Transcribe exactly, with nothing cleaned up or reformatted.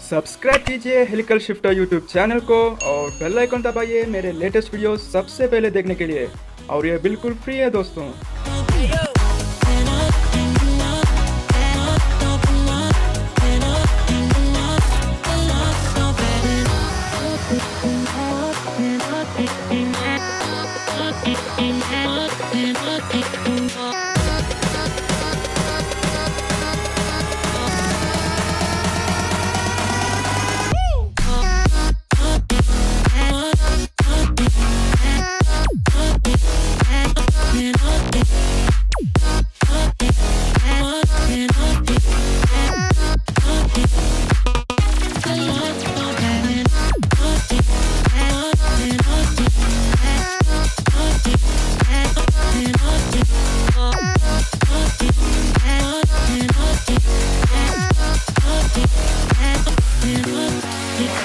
Subscribe कीजिए helical shifter YouTube channel को और बेल आइकन दबाइए मेरे लेटेस्ट वीडियो सबसे पहले देखने के लिए। और ये बिल्कुल फ्री है दोस्तों। Yeah.